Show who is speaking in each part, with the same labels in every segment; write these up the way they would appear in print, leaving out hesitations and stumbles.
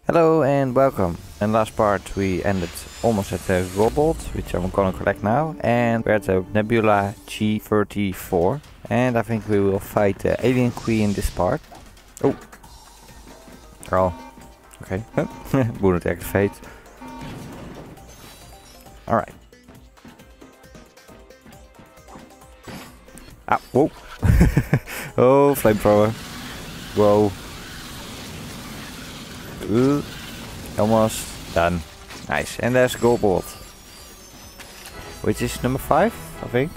Speaker 1: Hello and welcome. In last part we ended almost at the Gobold, which I'm gonna collect now, and we're at the Nebula G34, and I think we will fight the Alien Queen in this part. Oh. Oh. Okay. Wouldn't activate. Alright. Ah, whoa. Oh, flamethrower. Whoa. Almost done. Nice. And there's Gobold, which is number 5, I think.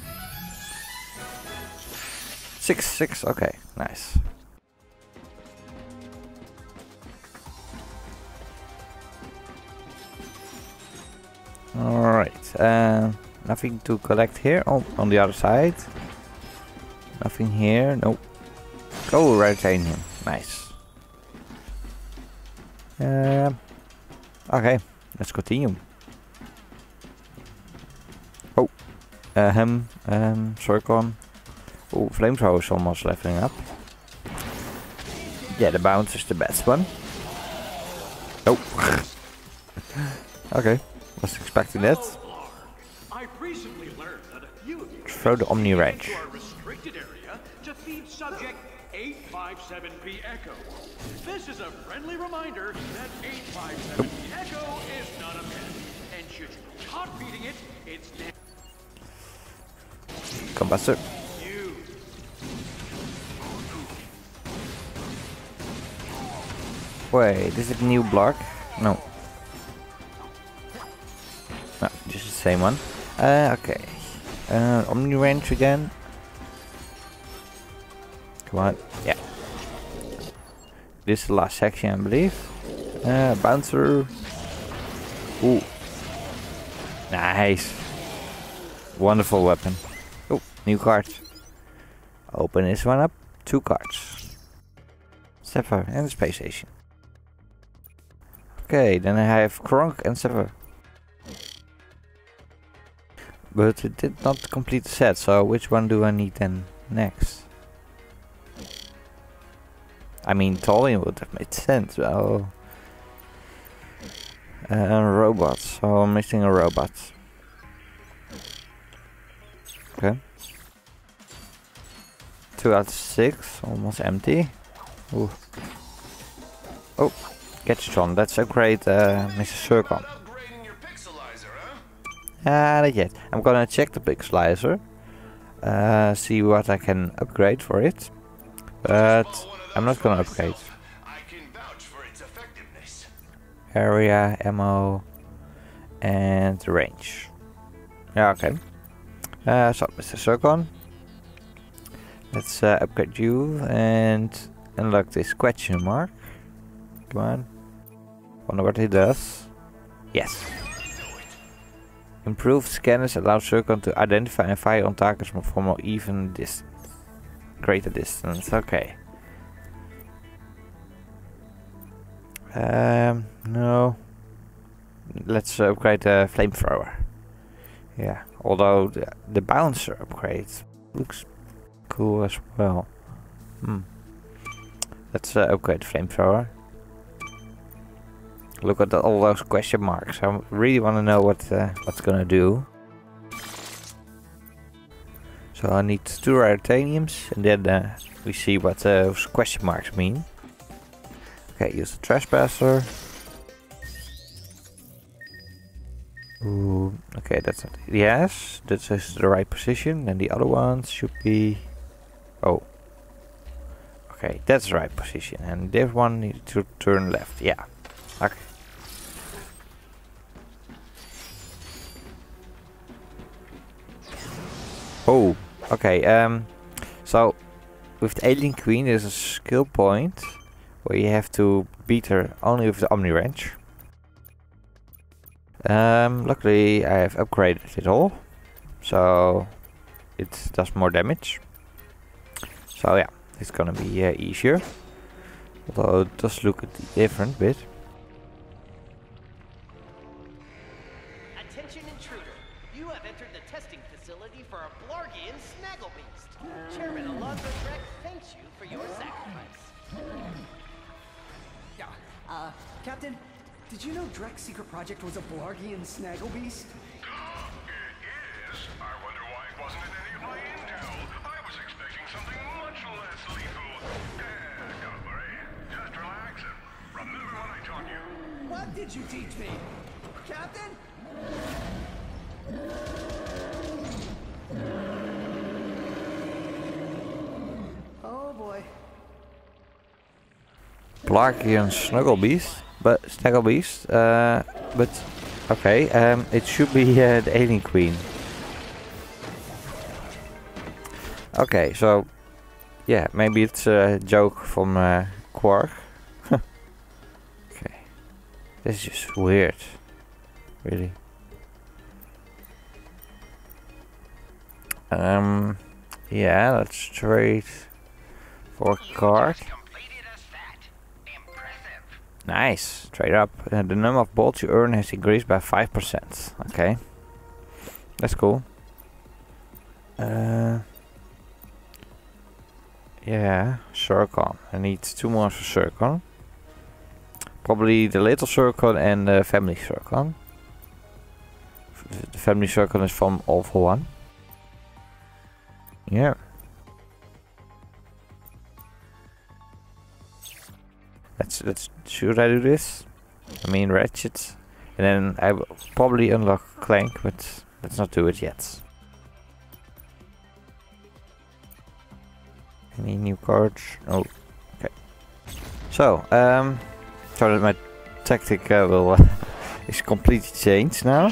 Speaker 1: 6. Okay, nice. Alright, nothing to collect here. Oh, on the other side. Nothing here. Nope. Oh, Raritanium. Nice. Okay, let's continue. Oh, Circon. Oh, Flamethrower is almost leveling up. Yeah, the bounce is the best one. Oh. Okay, was expecting that. Throw the Omni Range.
Speaker 2: Subject 857P Echo. This is a friendly reminder that 857P Echo is not a pet, and should you be caught feeding it, it's
Speaker 1: Combustor. Wait, is it a new block? No. No, just the same one. Okay. Omni Range again. Come on, yeah. This is the last section, I believe. Bouncer. Ooh. Nice. Wonderful weapon. Oh, new card. Open this one up. 2 cards. Zephyr and the space station. Okay, then I have Kronk and Zephyr. But it did not complete the set, so which one do I need then next? I mean, Tholian would have made sense. Well, robots. So I'm missing a robot. Okay. 2 out of 6, almost empty. Ooh. Oh, Gadgetron. Let's upgrade Mr. Circon. Not yet. I'm gonna check the Pixelizer. See what I can upgrade for it. But I'm not gonna upgrade. Area, ammo, and range. Yeah, okay. So, Mr. Circon. Let's upgrade you and unlock this question mark. Come on. Wonder what he does. Yes. Improved scanners allow Circon to identify and fire on targets from more even greater distance. Okay. No. Let's upgrade the flamethrower. Yeah, although the bouncer upgrade looks cool as well. Let's upgrade the flamethrower. Look at all those question marks. I really want to know what's gonna do. So I need 2 Raritaniums, and then we see what those question marks mean. Okay, use the Trespasser. Ooh, okay, that's not. Yes, this is the right position, and the other ones should be. Oh. Okay, that's the right position, and this one needs to turn left. Yeah. Okay. Oh. Okay. So with the Alien Queen, there's a skill point where you have to beat her only with the Omni Range. Luckily I have upgraded it all, so it does more damage. So yeah, it's gonna be easier. Although it does look different bit.
Speaker 3: Attention intruder, you have entered the testing facility for a Blargian Snagglebeast. Chairman Alonzo Drek thanks you for your sacrifice.
Speaker 4: Captain, did you know Drek's secret project was a Blargian snaggle beast?
Speaker 5: It is. I wonder why it wasn't in any of my intel. I was expecting something much less lethal. Don't worry. Just relax and remember what I taught you.
Speaker 4: What did you teach me? Captain? Oh boy.
Speaker 1: Blargian Snuggle Beast, but Snuggle Beast, but okay, it should be the Alien Queen. Okay, so yeah, maybe it's a joke from Quark. Okay, this is just weird, really. Yeah, let's trade for a card. Nice, trade up. The number of bolts you earn has increased by 5%. Okay, that's cool. Yeah, Circon. I need 2 more for Circon. Probably the little Circon and the family Circon. The family Circon is from All for One. Yeah. Let's should I do this? I mean Ratchet. And then I will probably unlock Clank, but let's not do it yet. Any new cards? Oh, okay. So, so that my tactic will is completely changed now.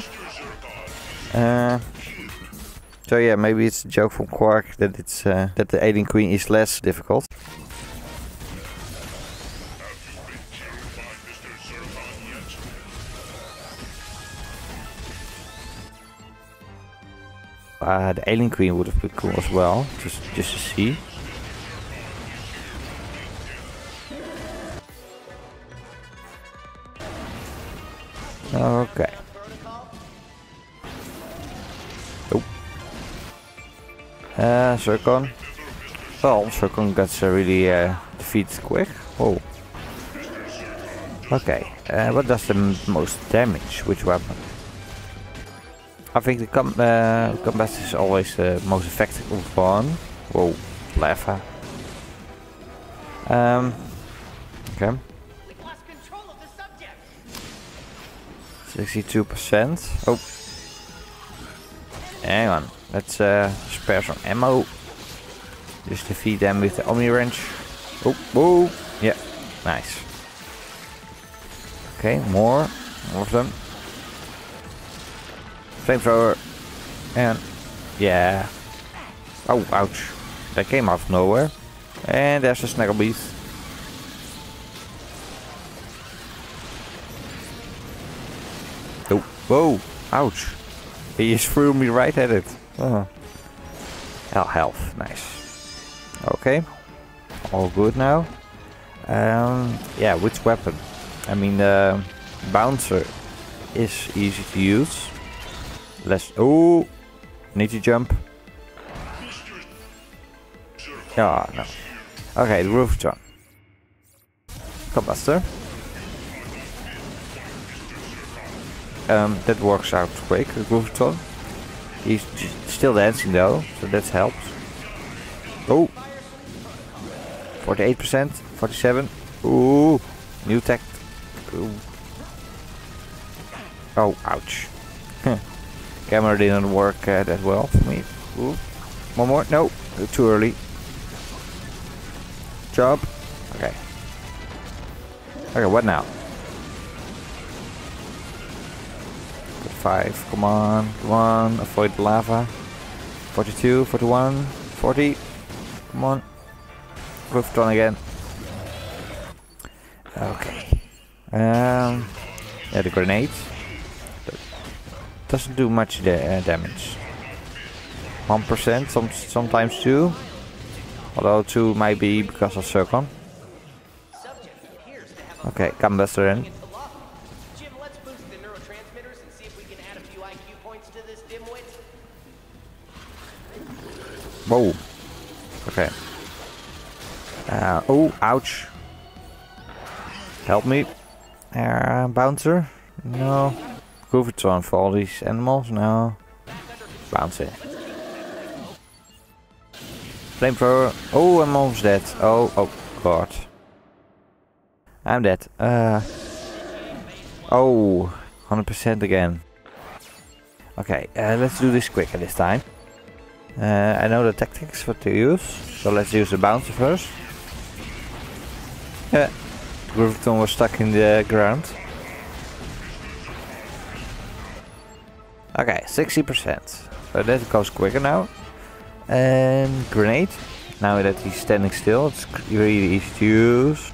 Speaker 1: So yeah, maybe it's a joke from Quark that it's that the Alien Queen is less difficult. The Alien Queen would have been cool as well, just to see. Okay. Oh. Circon. Well, Circon gets really defeated quick. Oh. Okay. What does the most damage? Which weapon? I think the combat is always the most effective one. Whoa, lava. Okay. 62%. Oh. Hang on. Let's spare some ammo. Just defeat them with the Omni Wrench. Oh, whoa. Yeah, nice. Okay, more of them. Flamethrower. And yeah. Oh, ouch. That came out of nowhere. And there's a Snaggle Beast. Oh, whoa, ouch. He just threw me right at it. Oh. Health, nice. Okay, all good now. Yeah, which weapon? I mean, Bouncer is easy to use. Let's. Oh, need to jump. Oh, no. Okay, the Rooftron. Combustor. That works out quick, the Rooftron. He's still dancing though, so that helps. Oh, 48%, 47. Ooh, new tech. Ooh. Oh, ouch. Camera didn't work that well for me. Ooh. One more. No, too early. Job. Okay. Okay, what now? 5. Come on, come on. Avoid the lava. 42, 41, 40. Come on. Rooftron again. Okay. Yeah, the grenade doesn't do much damage. 1%, sometimes 2. Although 2 might be because of Circon. Okay, Combustor in.
Speaker 3: Jim, let's boost the neurotransmitters and see if we can add a few IQ points to this dimwit.
Speaker 1: Whoa. Okay. Oh, ouch. Help me. Bouncer? No. Groovitron for all these animals? No. Bouncer. Flamethrower. Oh, I'm almost dead. Oh god. I'm dead. Oh, 100% again. Okay, let's do this quicker this time. I know the tactics what to use, so let's use the bouncer first. Yeah, Groovitron was stuck in the ground. Okay, 60%. So that goes quicker now. And grenade. Now that he's standing still, it's really easy to use.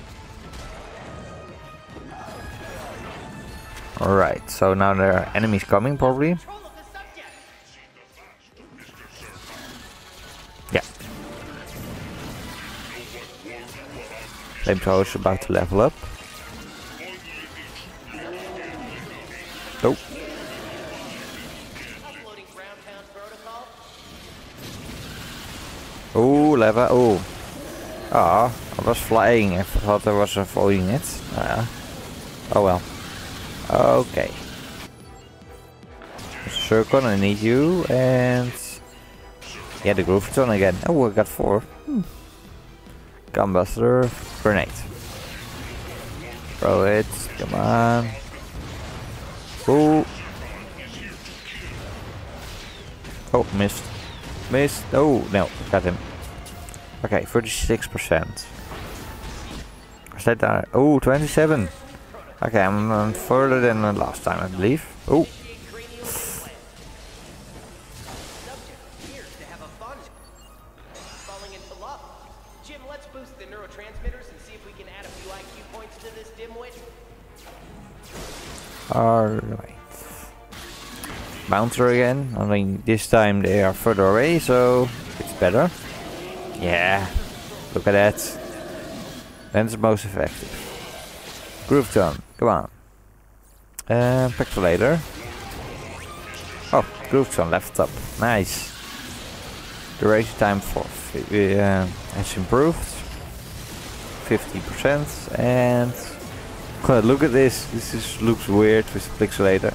Speaker 1: Alright, so now there are enemies coming probably. Yeah. Flamethrower is about to level up. Oh. Oh, lava. Oh. Ah, I was flying. I thought I was avoiding it. Oh well. Okay. Circle, I need you, and yeah, the Groovitron again. Oh, I got 4. Gunbuster, grenade. Throw it, come on. Oh. Oh, missed. Missed. Oh, no, got him. Okay, 36%. Is that oh, 27. Okay, I'm further than the last time, I believe. Oh.
Speaker 3: Jim, let's boost the neurotransmitters and see if we can add a few IQ points to this dimwit.
Speaker 1: Alright. Bouncer again. I mean, this time they are further away, so it's better. Yeah. Look at that. That's the most effective. Groovitron, come on. Pectolator. Oh, Groovitron left up. Nice. Duration time for has improved. 50%. And God, look at this. This just looks weird with Pixelator.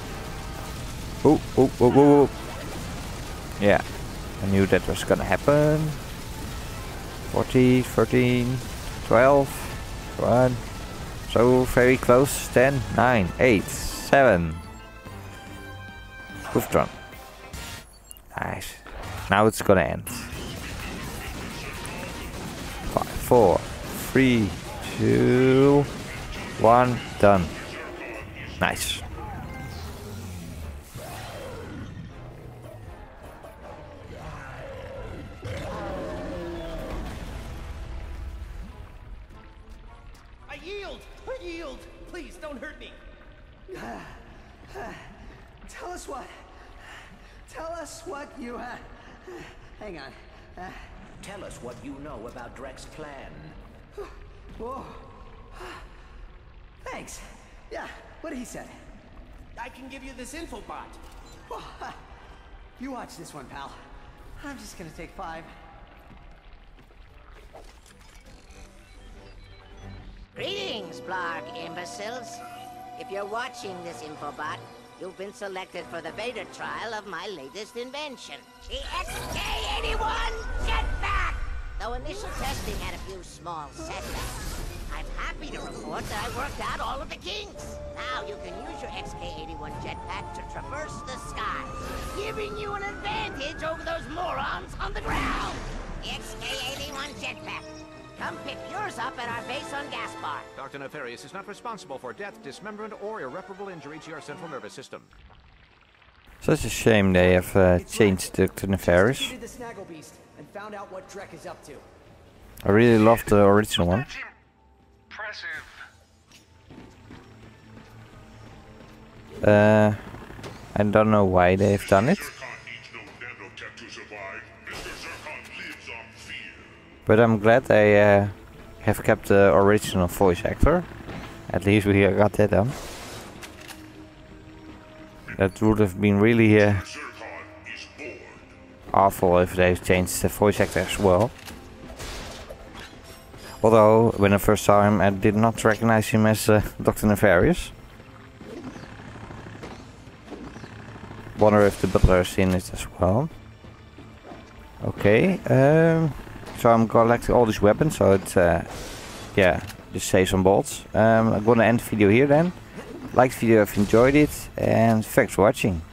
Speaker 1: Oh. Yeah, I knew that was gonna happen. 40, 13, 12, 1. So very close. 10, 9, 8, 7. Groovitron. Nice. Now it's gonna end. 5, 4, 3, 2, 1. Done. Nice.
Speaker 3: I yield. Please don't hurt me.
Speaker 4: Tell us what you hang on.
Speaker 3: Tell us what you know about Drek's plan.
Speaker 4: Whoa. Thanks. Yeah, what he said.
Speaker 3: I can give you this infobot.
Speaker 4: You watch this one, pal. I'm just gonna take 5.
Speaker 6: Greetings, Blarg imbeciles. If you're watching this infobot, you've been selected for the beta trial of my latest invention, the XK-81 Jetpack! Though initial testing had a few small setbacks, I'm happy to report that I worked out all of the kinks. Now you can use your XK-81 Jetpack to traverse the skies, giving you an advantage over those morons on the ground. The XK-81 Jetpack. Come pick yours up at our base on Gaspar.
Speaker 7: Dr. Nefarious is not responsible for death, dismemberment, or irreparable injury to your central nervous system.
Speaker 1: Such a shame they have changed Dr. Nefarious.
Speaker 4: The Snaggle Beast and found out what Drek is up to.
Speaker 1: I really love the original one.
Speaker 5: Impressive.
Speaker 1: I don't know why they've done it. But I'm glad they have kept the original voice actor. At least we got that done. That would have been really awful if they changed the voice actor as well. Although, when I first saw him, I did not recognize him as Dr. Nefarious. Wonder if the butler has seen it as well. Okay, so I'm collecting all these weapons, so it's, yeah, just save some bolts. I'm gonna end the video here then. Like the video if you enjoyed it, and thanks for watching.